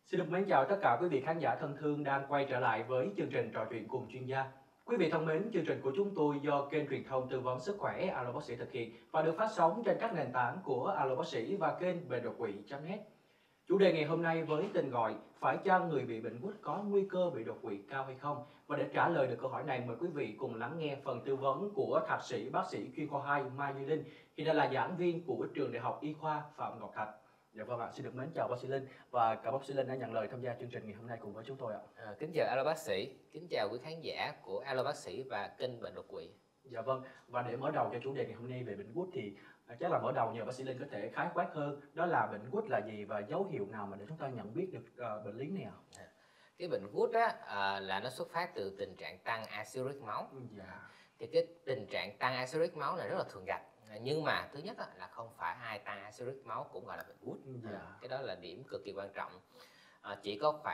Xin được mến chào tất cả quý vị khán giả thân thương đang quay trở lại với chương trình trò chuyện cùng chuyên gia. Quý vị thân mến, chương trình của chúng tôi do kênh truyền thông tư vấn sức khỏe Alo Bác sĩ thực hiện và được phát sóng trên các nền tảng của Alo Bác sĩ và kênh bệnh đột quỵ.net. Chủ đề ngày hôm nay với tên gọi phải chăng người bị bệnh gút có nguy cơ bị đột quỵ cao hay không? Và để trả lời được câu hỏi này, mời quý vị cùng lắng nghe phần tư vấn của thạc sĩ bác sĩ chuyên khoa 2 Mai Như Linh, hiện đang là giảng viên của trường Đại học Y khoa Phạm Ngọc Thạch. Dạ vâng ạ, xin được mến chào bác sĩ Linh và cảm ơn bác sĩ Linh đã nhận lời tham gia chương trình ngày hôm nay cùng với chúng tôi ạ. Kính chào Alo Bác sĩ, kính chào quý khán giả của Alo Bác sĩ và kênh bệnh đột quỵ. Dạ vâng, và để mở đầu cho chủ đề ngày hôm nay về bệnh gút thì chắc là mở đầu nhờ bác sĩ Linh có thể khái quát hơn đó là bệnh gút là gì và dấu hiệu nào mà để chúng ta nhận biết được bệnh lý này ạ? Cái bệnh gút là nó xuất phát từ tình trạng tăng axit uric máu. Dạ. Thì cái tình trạng tăng axit uric máu này rất là thường gặp, nhưng mà thứ nhất là không phải ai tăng axit uric máu cũng gọi là bệnh gút. Dạ. Cái đó là điểm cực kỳ quan trọng. Chỉ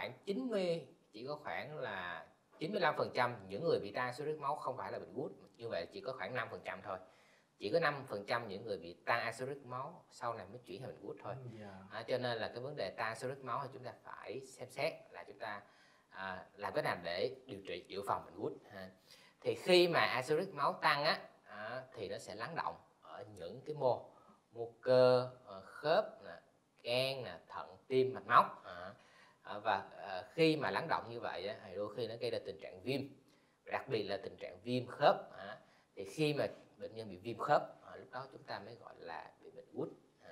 có khoảng là 95% những người bị tăng axit uric máu không phải là bệnh gút, như vậy chỉ có khoảng 5% thôi. Chỉ có 5% những người bị tăng axit uric máu sau này mới chuyển thành bệnh gút thôi. Cho nên là cái vấn đề tăng axit uric máu thì chúng ta phải xem xét là chúng ta làm cái nào để điều trị dự phòng bệnh gút. Thì khi mà axit uric máu tăng thì nó sẽ lắng động ở những cái mô cơ, khớp, gan, thận, tim, mạch máu. Và khi mà lắng động như vậy thì đôi khi nó gây ra tình trạng viêm, đặc biệt là tình trạng viêm khớp. Thì khi mà bệnh nhân bị viêm khớp, lúc đó chúng ta mới gọi là bị bệnh gút.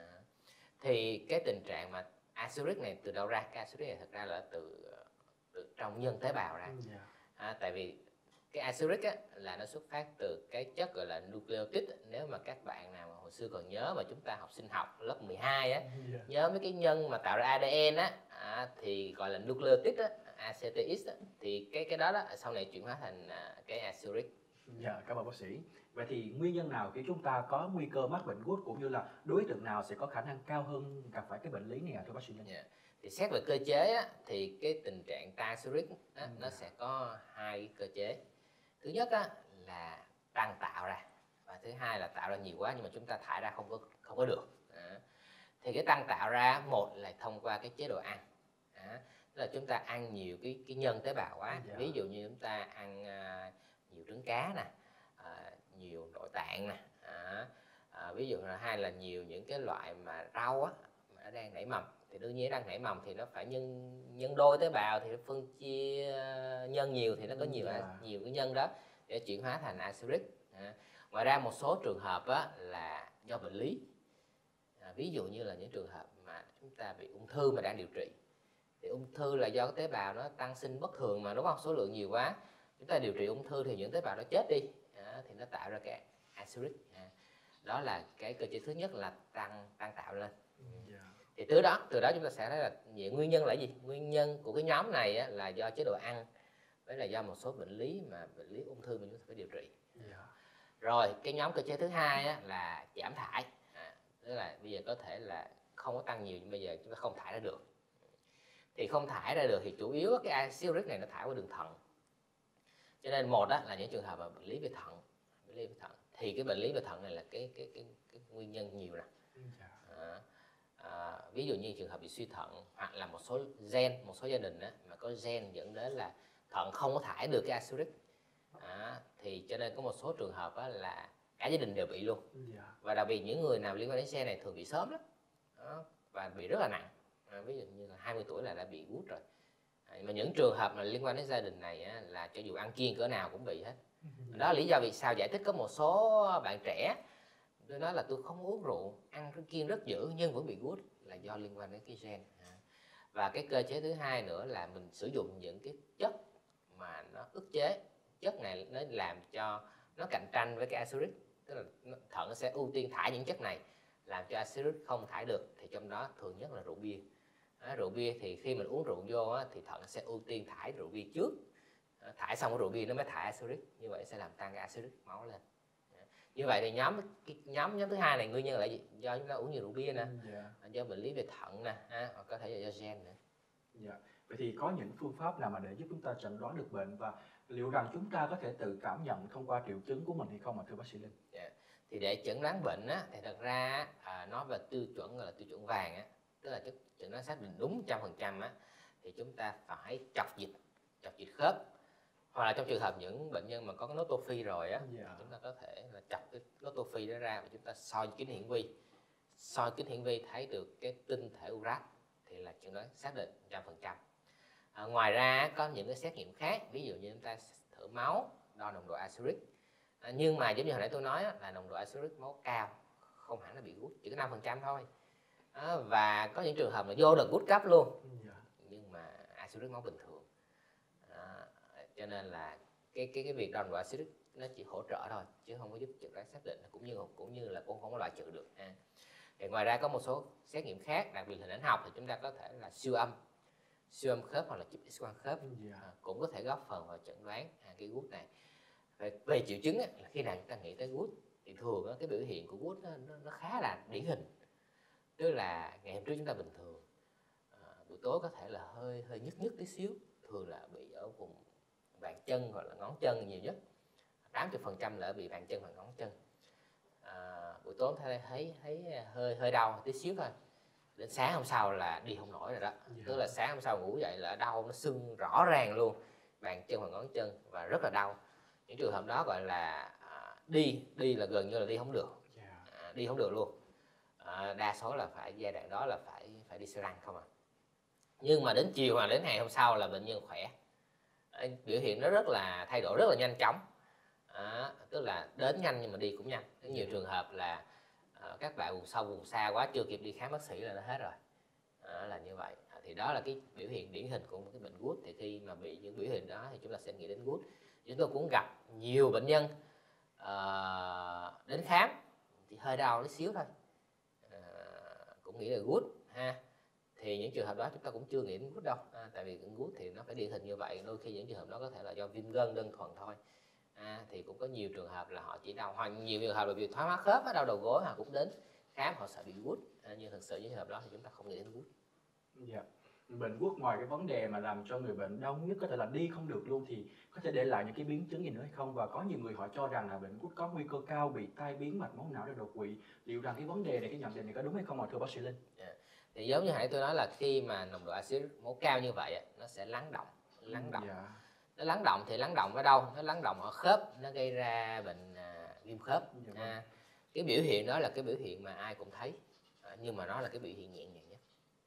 Thì cái tình trạng mà axit uric này từ đâu ra? Cái axit uric này thật ra là từ trong nhân tế bào ra. Tại vì cái axit uric là nó xuất phát từ cái chất gọi là nucleotide. Nếu mà các bạn nào mà hồi xưa còn nhớ mà chúng ta học sinh học lớp 12 nhớ mấy cái nhân mà tạo ra ADN thì gọi là nucleotide ACTX thì cái đó sau này chuyển hóa thành cái axit uric. Dạ, cảm ơn bác sĩ. Vậy thì nguyên nhân nào khi chúng ta có nguy cơ mắc bệnh gút cũng như là đối tượng nào sẽ có khả năng cao hơn gặp phải cái bệnh lý này thưa bác sĩ Linh? Thì xét về cơ chế thì cái tình trạng tăng axit uric nó sẽ có hai cơ chế. Thứ nhất là tăng tạo ra, và thứ hai là tạo ra nhiều quá nhưng mà chúng ta thải ra không có được. Thì cái tăng tạo ra một là thông qua cái chế độ ăn. Tức là chúng ta ăn nhiều cái nhân tế bào quá. Ví dụ như chúng ta ăn nhiều trứng cá nè, nhiều nội tạng nè, ví dụ là hai là nhiều những cái loại mà rau mà nó đang nảy mầm, thì đương nhiên đang nảy mầm thì nó phải nhân đôi tế bào, thì nó phân chia nhân nhiều thì nó có nhiều cái nhân đó để chuyển hóa thành axit uric. Ngoài ra một số trường hợp là do bệnh lý, ví dụ như là những trường hợp mà chúng ta bị ung thư mà đang điều trị. Thì ung thư là do cái tế bào nó tăng sinh bất thường mà, đúng không? Số lượng nhiều quá, chúng ta điều trị ung thư thì những tế bào nó chết đi, thì nó tạo ra cái axit uric. Đó là cái cơ chế thứ nhất là tăng tạo lên. Thì từ đó chúng ta sẽ thấy là nguyên nhân là gì? Nguyên nhân của cái nhóm này là do chế độ ăn, với là do một số bệnh lý ung thư mà chúng ta phải điều trị. Rồi cái nhóm cơ chế thứ hai là giảm thải, tức là bây giờ có thể là không có tăng nhiều nhưng bây giờ chúng ta không thải ra được. Thì không thải ra được thì chủ yếu cái axit uric này nó thải qua đường thận. Cho nên một là những trường hợp mà bệnh lý về thận, thì cái bệnh lý về thận này là cái nguyên nhân nhiều nè. Ví dụ như trường hợp bị suy thận, hoặc là một số gia đình mà có gen dẫn đến là thận không có thải được cái axit uric, thì cho nên có một số trường hợp là cả gia đình đều bị luôn. Và đặc biệt những người nào liên quan đến gen này thường bị sớm lắm, và bị rất là nặng. Ví dụ như là 20 tuổi là đã bị gút rồi. Mà những trường hợp mà liên quan đến gia đình này là cho dù ăn kiêng cỡ nào cũng bị hết. Đó là lý do vì sao giải thích có một số bạn trẻ tôi nói là tôi không uống rượu, ăn kiêng rất dữ nhưng vẫn bị gút, là do liên quan đến cái gen. Và cái cơ chế thứ hai nữa là mình sử dụng những cái chất mà nó ức chế. Chất này nó làm cho nó cạnh tranh với cái axit uric, tức là thận sẽ ưu tiên thải những chất này làm cho axit uric không thải được, thì trong đó thường nhất là rượu bia. Rượu bia thì khi mình uống rượu vô thì thận sẽ ưu tiên thải rượu bia trước, thải xong cái rượu bia nó mới thải axit uric, như vậy sẽ làm tăng cái axit uric máu lên. Như vậy thì nhóm thứ hai này nguyên nhân là gì? Do chúng ta uống nhiều rượu bia nè, do bệnh lý về thận nè, hoặc có thể là do gen nữa. Vậy thì có những phương pháp nào mà để giúp chúng ta chẩn đoán được bệnh, và liệu rằng chúng ta có thể tự cảm nhận thông qua triệu chứng của mình hay không thưa bác sĩ Linh? Thì để chẩn đoán bệnh thì thật ra nói về tiêu chuẩn gọi là tiêu chuẩn vàng, tức là chẩn đoán xác định đúng 100% thì chúng ta phải chọc dịch khớp, hoặc là trong trường hợp những bệnh nhân mà có cái nốt tô phi rồi á, chúng ta có thể là chọc cái nốt tô phi đó ra và chúng ta soi kính hiển vi thấy được cái tinh thể urat thì là chẩn đoán xác định 100%. Ngoài ra có những cái xét nghiệm khác, ví dụ như chúng ta thử máu đo nồng độ axit uric, nhưng mà giống như hồi nãy tôi nói là nồng độ axit uric máu cao không hẳn là bị gút, chỉ có 5% thôi. Và có những trường hợp là vô được gút cấp luôn nhưng mà axit uric máu bình thường. Cho nên là cái việc đo nồng độ axit uric nó chỉ hỗ trợ thôi chứ không có giúp chẩn đoán xác định, cũng như là cũng không có loại trừ được. Thì ngoài ra có một số xét nghiệm khác, đặc biệt là hình ảnh học, thì chúng ta có thể là siêu âm khớp hoặc là chụp X-quang khớp, cũng có thể góp phần vào chẩn đoán cái gút này. Về triệu chứng là khi nào chúng ta nghĩ tới gút thì thường cái biểu hiện của gút nó khá là điển hình, tức là ngày hôm trước chúng ta bình thường, buổi tối có thể là hơi nhức tí xíu, thường là bị ở vùng bàn chân hoặc là ngón chân nhiều nhất, 80% là bị bàn chân và ngón chân. Buổi tối thấy hơi đau tí xíu thôi, đến sáng hôm sau là đi không nổi rồi đó. Tức là sáng hôm sau ngủ dậy là đau, nó sưng rõ ràng luôn bàn chân và ngón chân và rất là đau. Những trường hợp đó gọi là đi là gần như là đi không được, đi không được luôn. Đa số là giai đoạn đó là phải đi xe lăn không à. Nhưng mà đến chiều hoặc đến ngày hôm sau là bệnh nhân khỏe, biểu hiện nó rất là thay đổi rất là nhanh chóng. Tức là đến nhanh nhưng mà đi cũng nhanh. Nhiều trường hợp là các bạn vùng sâu vùng xa quá chưa kịp đi khám bác sĩ là nó hết rồi, là như vậy. Thì đó là cái biểu hiện điển hình của một cái bệnh gút. Thì khi mà bị những biểu hiện đó thì chúng ta sẽ nghĩ đến gút. Chúng tôi cũng gặp nhiều bệnh nhân đến khám thì hơi đau tí xíu thôi, cũng nghĩ là gút ha. Thì những trường hợp đó chúng ta cũng chưa nghĩ đến gút đâu, tại vì gút thì nó phải điển hình như vậy. Đôi khi những trường hợp đó có thể là do viêm gân đơn thuần thôi. Thì cũng có nhiều trường hợp là họ chỉ đau, hoặc nhiều trường hợp là bị thoái hóa khớp, đau đầu gối, họ cũng đến khám họ sợ bị gút. Nhưng thực sự những trường hợp đó thì chúng ta không nghĩ đến gút. Bệnh gút ngoài cái vấn đề mà làm cho người bệnh đau nhức, có thể là đi không được luôn, thì có thể để lại những cái biến chứng gì nữa hay không? Và có nhiều người họ cho rằng là bệnh gút có nguy cơ cao bị tai biến mạch máu não do đột quỵ. Liệu rằng cái vấn đề này, cái nhận định này có đúng hay không ạ thưa bác sĩ Linh? Thì giống như nãy tôi nói là khi mà nồng độ axit máu cao như vậy nó sẽ lắng động. Nó lắng động thì lắng động ở đâu? Nó lắng động ở khớp, nó gây ra bệnh viêm khớp. Cái biểu hiện đó là cái biểu hiện mà ai cũng thấy, nhưng mà nó là cái biểu hiện nhẹ nhàng nhất.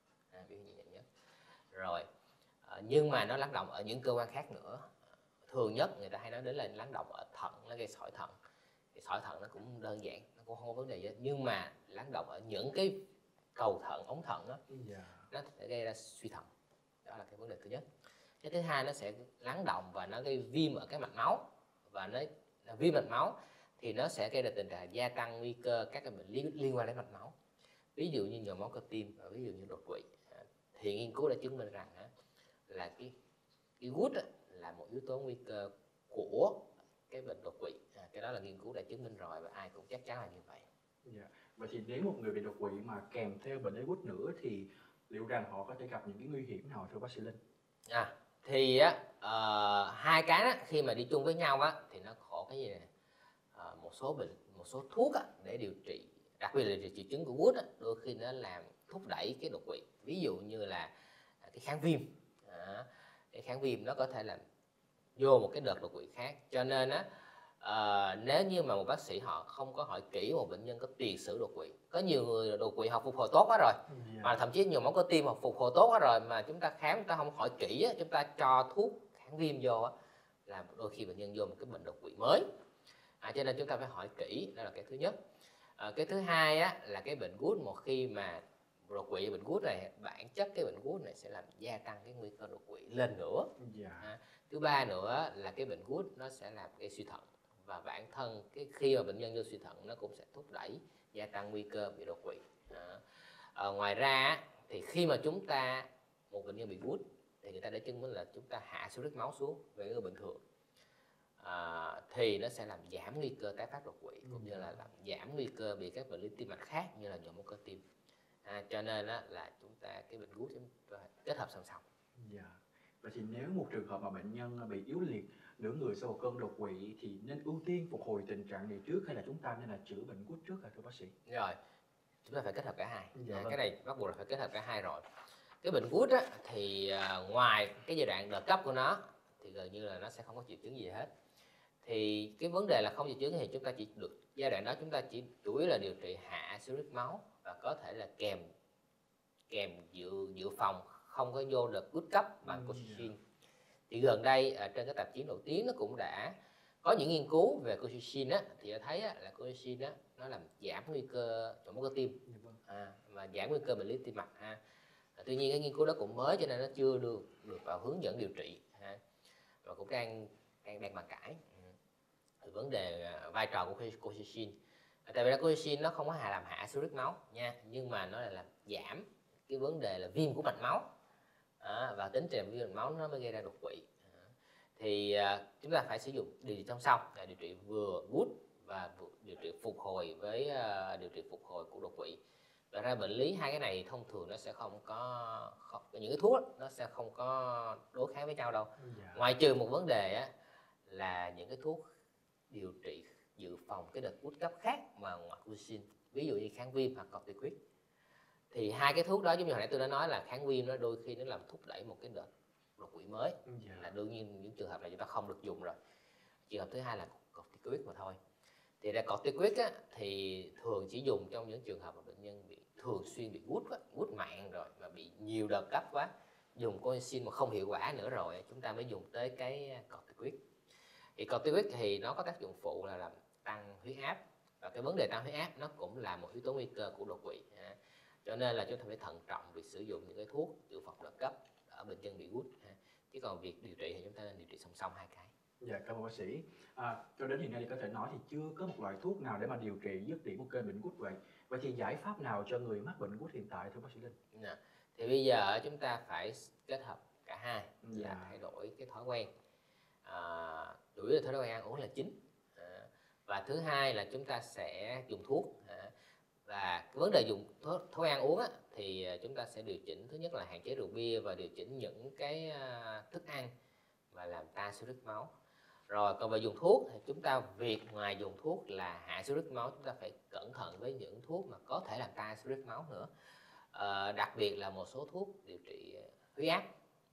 Rồi, nhưng mà nó lắng động ở những cơ quan khác nữa. Thường nhất người ta hay nói đến là lắng động ở thận, nó gây sỏi thận. Thì sỏi thận nó cũng đơn giản, nó cũng không có vấn đề gì hết. Nhưng mà lắng động ở những cái cầu thận, ống thận đó, nó sẽ gây ra suy thận. Đó là cái vấn đề thứ nhất. Cái thứ hai, nó sẽ lắng động và nó gây viêm ở cái mạch máu. Và nó viêm mạch máu thì nó sẽ gây ra tình trạng gia tăng nguy cơ các cái bệnh liên quan đến mạch máu, ví dụ như nhồi máu cơ tim và ví dụ như đột quỵ. Thì nghiên cứu đã chứng minh rằng là cái gút là một yếu tố nguy cơ của cái bệnh đột quỵ. Cái đó là nghiên cứu đã chứng minh rồi và ai cũng chắc chắn là như vậy. Vậy thì nếu một người bị đột quỵ mà kèm theo bệnh lý gút nữa thì liệu rằng họ có thể gặp những cái nguy hiểm nào thưa bác sĩ Linh? Thì hai cái đó, khi mà đi chung với nhau thì nó khổ cái gì này, một số thuốc để điều trị, đặc biệt là triệu chứng của gút đôi khi nó làm thúc đẩy cái đột quỵ. Ví dụ như là cái kháng viêm, cái kháng viêm nó có thể làm vô một cái đợt đột quỵ khác. Cho nên nếu như mà một bác sĩ họ không có hỏi kỹ một bệnh nhân có tiền sử đột quỵ, có nhiều người đột quỵ họ phục hồi tốt quá rồi, mà thậm chí nhiều máu cơ tim họ phục hồi tốt quá rồi, mà chúng ta khám chúng ta không hỏi kỹ, chúng ta cho thuốc kháng viêm vô là đôi khi bệnh nhân vô một cái bệnh đột quỵ mới. Cho nên chúng ta phải hỏi kỹ, đó là cái thứ nhất. Cái thứ hai là cái bệnh gút, một khi mà đột quỵ bệnh gút này, bản chất cái bệnh gút này sẽ làm gia tăng cái nguy cơ đột quỵ lên nữa. Thứ ba nữa là cái bệnh gút nó sẽ làm gây suy thận, và bản thân khi mà bệnh nhân vô suy thận nó cũng sẽ thúc đẩy gia tăng nguy cơ bị đột quỵ. Ngoài ra thì khi mà một bệnh nhân bị gút thì người ta đã chứng minh là chúng ta hạ số máu xuống về người bình thường, thì nó sẽ làm giảm nguy cơ tái phát đột quỵ, cũng như là làm giảm nguy cơ bị các bệnh lý tim mạch khác như là nhồi máu cơ tim. Cho nên là chúng ta cái bệnh gút chúng ta kết hợp song song. Vậy thì nếu một trường hợp mà bệnh nhân bị yếu liệt nửa người sau một cơn đột quỵ thì nên ưu tiên phục hồi tình trạng này trước, hay là chúng ta nên là chữa bệnh gút trước thưa bác sĩ? Rồi, chúng ta phải kết hợp cả hai. Cái này bắt buộc là phải kết hợp cả hai rồi. Cái bệnh gút á thì ngoài cái giai đoạn đợt cấp của nó thì gần như là nó sẽ không có triệu chứng gì hết. Thì cái vấn đề là không triệu chứng thì chúng ta chỉ được giai đoạn đó chúng ta chỉ chủ yếu là điều trị hạ uric máu và có thể là kèm dự phòng không có vô đợt gút cấp bằng colchicine. Thì gần đây trên cái tạp chí nổi tiếng nó cũng đã có những nghiên cứu về colchicine á, thì đã thấy là colchicine á nó làm giảm nguy cơ chảy máu cơ tim và giảm nguy cơ bệnh lý tim mạch. Tuy nhiên cái nghiên cứu đó cũng mới cho nên nó chưa được vào hướng dẫn điều trị và cũng đang bàn cãi vấn đề vai trò của colchicine. Tại vì colchicine nó không có làm hạ uric máu nha, nhưng mà nó là làm giảm cái vấn đề là viêm của mạch máu và tính trình viêm mạch máu nó mới gây ra đột quỵ. Thì chúng ta phải sử dụng điều trị song song là điều trị vừa gút và điều trị phục hồi với điều trị phục hồi của đột quỵ. Và ra bệnh lý hai cái này thông thường nó sẽ không những cái thuốc nó sẽ không có đối kháng với nhau đâu. Ngoài trừ một vấn đề á, là những cái thuốc điều trị dự phòng cái đợt gút cấp khác mà ngoài colchicine, ví dụ như kháng viêm hoặc corticoid. Thì hai cái thuốc đó giống như hồi nãy tôi đã nói là kháng viêm nó đôi khi nó làm thúc đẩy một cái đợt đột quỵ mới, là đương nhiên những trường hợp này chúng ta không được dùng rồi. Trường hợp thứ hai là corticoid mà thôi. Thì ra corticoid á, thì thường chỉ dùng trong những trường hợp mà bệnh nhân bị thường xuyên bị gút mạng rồi mà bị nhiều đợt cấp quá, dùng colchicine mà không hiệu quả nữa rồi chúng ta mới dùng tới cái corticoid. Thì corticoid thì nó có tác dụng phụ là làm tăng huyết áp, và cái vấn đề tăng huyết áp nó cũng là một yếu tố nguy cơ của đột quỵ. Cho nên là chúng ta phải thận trọng việc sử dụng những cái thuốc dự phòng đợt cấp ở bệnh nhân bị gút. Chứ còn việc điều trị thì chúng ta nên điều trị song song hai cái. Dạ, cảm ơn bác sĩ. Cho đến hiện nay thì có thể nói thì chưa có một loại thuốc nào để mà điều trị dứt điểm một cơn bệnh gút vậy. Vậy thì giải pháp nào cho người mắc bệnh gút hiện tại thưa bác sĩ Linh? Thì bây giờ chúng ta phải kết hợp cả hai, là thay đổi cái thói quen. Chủ yếu là thói quen ăn uống là chính. Và thứ hai là chúng ta sẽ dùng thuốc. Và cái vấn đề dùng thói quen ăn uống á, thì chúng ta sẽ điều chỉnh, thứ nhất là hạn chế rượu bia và điều chỉnh những cái thức ăn và làm tan uric máu. Rồi còn về dùng thuốc thì chúng ta ngoài dùng thuốc là hạ uric máu, chúng ta phải cẩn thận với những thuốc mà có thể làm tan uric máu nữa. Đặc biệt là một số thuốc điều trị huyết áp,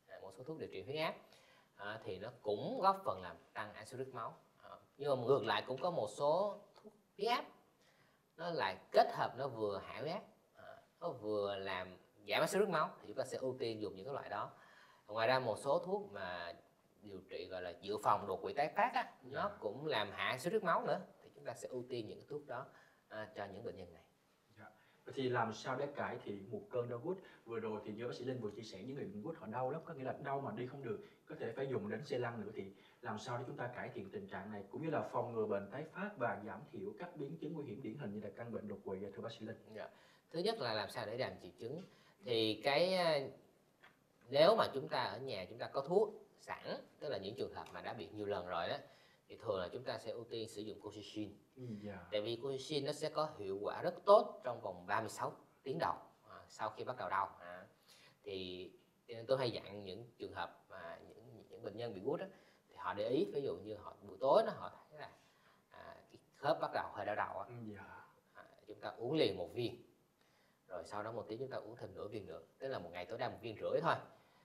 thì nó cũng góp phần làm tăng uric máu. Nhưng mà ngược lại cũng có một số thuốc huyết áp nó lại kết hợp, nó vừa hạ huyết áp, nó vừa làm giảm uric máu, thì chúng ta sẽ ưu tiên dùng những cái loại đó. Ngoài ra một số thuốc mà điều trị gọi là dự phòng đột quỵ tái phát á, nó cũng làm hạ uric máu nữa, thì chúng ta sẽ ưu tiên những cái thuốc đó cho những bệnh nhân này. Vậy thì làm sao để cải thiện một cơn đau gút? Vừa rồi thì như bác sĩ Linh vừa chia sẻ, những người bệnh gút họ đau lắm, có nghĩa là đau mà đi không được, có thể phải dùng đến xe lăn nữa. Thì làm sao để chúng ta cải thiện tình trạng này cũng như là phòng ngừa bệnh tái phát và giảm thiểu các biến chứng nguy hiểm điển hình như là căn bệnh đột quỵ, thưa bác sĩ Linh? Thứ nhất là làm sao để giảm triệu chứng. Thì nếu mà chúng ta ở nhà chúng ta có thuốc sẵn, tức là những trường hợp mà đã bị nhiều lần rồi đó, thì thường là chúng ta sẽ ưu tiên sử dụng colchicine. Tại vì colchicine nó sẽ có hiệu quả rất tốt trong vòng 36 tiếng đầu sau khi bắt đầu đau. Thì tôi hay dặn những trường hợp mà những bệnh nhân bị gút đó, thì họ để ý, ví dụ như họ buổi tối đó, họ thấy là cái khớp bắt đầu hơi đau đầu, chúng ta uống liền một viên, rồi sau đó một tí chúng ta uống thêm nửa viên nữa, tức là một ngày tối đa 1,5 viên thôi.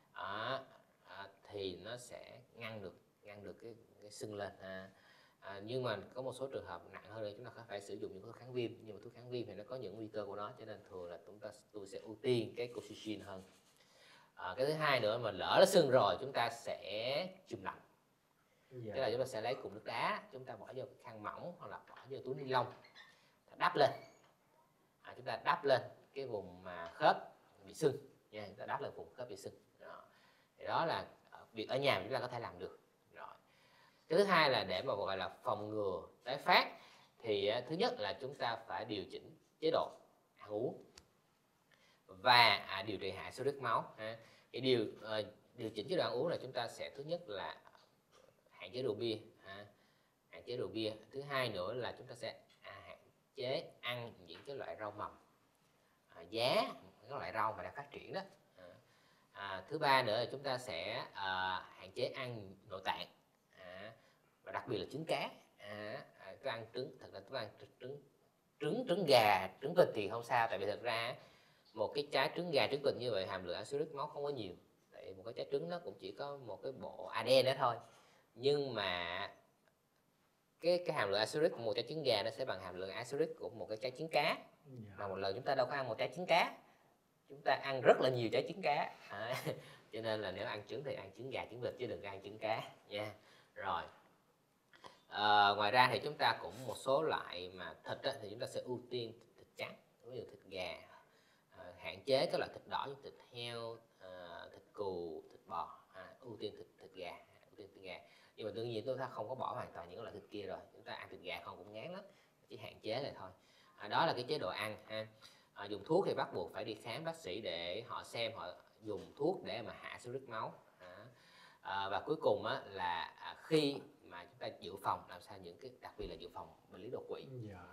Thì nó sẽ ngăn được cái sưng lên. Nhưng mà có một số trường hợp nặng hơn thì chúng ta phải sử dụng những thuốc kháng viêm, nhưng mà thuốc kháng viêm thì nó có những nguy cơ của nó, cho nên thường là tôi sẽ ưu tiên cái colchicine hơn. Cái thứ hai nữa, mà lỡ nó sưng rồi chúng ta sẽ chườm lạnh. Tức là chúng ta sẽ lấy cục nước đá, chúng ta bỏ vô khăn mỏng hoặc là bỏ vô túi ni lông, đắp lên. Chúng ta đắp lên cái vùng mà khớp bị sưng nha, chúng ta đắp lên vùng khớp bị sưng. Thì đó là việc ở nhà chúng ta có thể làm được. Cái thứ hai là để mà gọi là phòng ngừa tái phát, thì thứ nhất là chúng ta phải điều chỉnh chế độ ăn uống và điều trị hạ uric máu. Cái điều chỉnh chế độ ăn uống là chúng ta sẽ thứ nhất là hạn chế rượu bia, thứ hai nữa là chúng ta sẽ hạn chế ăn những cái loại rau mầm giá, những loại rau mà đang phát triển đó. Thứ ba nữa là chúng ta sẽ hạn chế ăn nội tạng, và đặc biệt là trứng cá. Tôi ăn trứng, thật ra tôi ăn trứng gà, trứng vịt thì không sao, tại vì thật ra một cái trái trứng gà trứng vịt như vậy hàm lượng axit uric máu không có nhiều, tại một cái trái trứng nó cũng chỉ có một cái bộ ADN đó thôi, nhưng mà cái hàm lượng axit uric của một trái trứng gà nó sẽ bằng hàm lượng axit uric của một cái trái trứng cá. Mà một lần chúng ta đâu có ăn một trái trứng cá, chúng ta ăn rất là nhiều trái trứng cá. Cho nên là nếu ăn trứng thì ăn trứng gà trứng vịt chứ đừng ăn trứng cá nha. Rồi ngoài ra thì chúng ta cũng một số loại mà thịt thì chúng ta sẽ ưu tiên thịt trắng, ví dụ thịt gà, hạn chế các loại thịt đỏ như thịt heo, thịt cừu, thịt bò, ưu tiên thịt gà. Nhưng mà đương nhiên chúng ta không có bỏ hoàn toàn những loại thịt kia rồi, chúng ta ăn thịt gà không cũng ngán lắm, chỉ hạn chế này thôi. Đó là cái chế độ ăn ha. Dùng thuốc thì bắt buộc phải đi khám bác sĩ để họ xem họ dùng thuốc để mà hạ axit uric máu. Và cuối cùng là khi mà chúng ta dự phòng làm sao những cái đặc biệt là dự phòng bệnh lý đột quỵ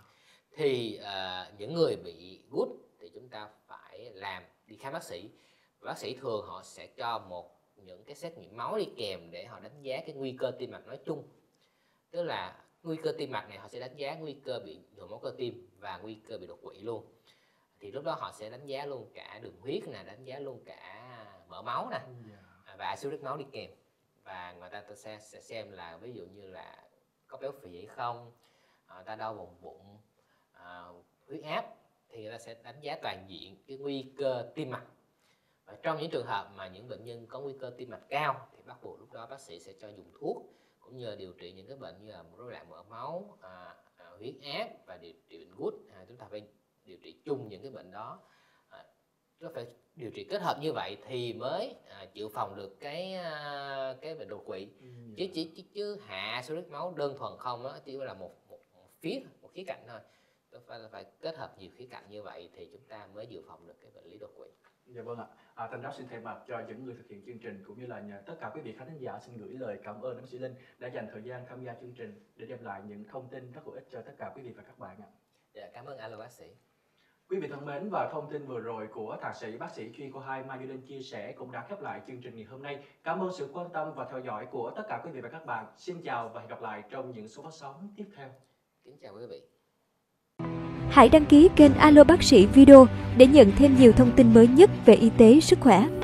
thì những người bị gút thì chúng ta phải đi khám bác sĩ. Bác sĩ thường họ sẽ cho những cái xét nghiệm máu đi kèm để họ đánh giá cái nguy cơ tim mạch nói chung, tức là nguy cơ tim mạch này họ sẽ đánh giá nguy cơ bị nhồi máu cơ tim và nguy cơ bị đột quỵ luôn. Thì lúc đó họ sẽ đánh giá luôn cả đường huyết nè, đánh giá luôn cả mỡ máu nè và axit uric máu đi kèm. Và người ta sẽ xem là ví dụ như là có béo phì hay không, ta đau vùng bụng, huyết áp, thì người ta sẽ đánh giá toàn diện cái nguy cơ tim mạch. Và trong những trường hợp mà những bệnh nhân có nguy cơ tim mạch cao thì bắt buộc lúc đó bác sĩ sẽ cho dùng thuốc cũng như điều trị những cái bệnh như là rối loạn mỡ máu, huyết áp và điều trị bệnh gút. Chúng ta phải điều trị chung những cái bệnh đó, chúng ta phải điều trị kết hợp như vậy thì mới dự phòng được cái bệnh đột quỵ. Chứ hạ axit uric máu đơn thuần không đó chỉ là một khía cạnh thôi, phải kết hợp nhiều khía cạnh như vậy thì chúng ta mới dự phòng được cái bệnh lý đột quỵ. Dạ vâng ạ. Thanh Đốc xin thay mặt cho những người thực hiện chương trình cũng như là tất cả quý vị khán giả xin gửi lời cảm ơn bác sĩ Linh đã dành thời gian tham gia chương trình để đem lại những thông tin rất hữu ích cho tất cả quý vị và các bạn ạ. Dạ, cảm ơn alo bác sĩ. Quý vị thân mến, và thông tin vừa rồi của thạc sĩ bác sĩ chuyên khoa 2 Mai Duy Linh chia sẻ cũng đã khép lại chương trình ngày hôm nay. Cảm ơn sự quan tâm và theo dõi của tất cả quý vị và các bạn. Xin chào và hẹn gặp lại trong những số phát sóng tiếp theo. Kính chào quý vị. Hãy đăng ký kênh Alo Bác sĩ Video để nhận thêm nhiều thông tin mới nhất về y tế sức khỏe.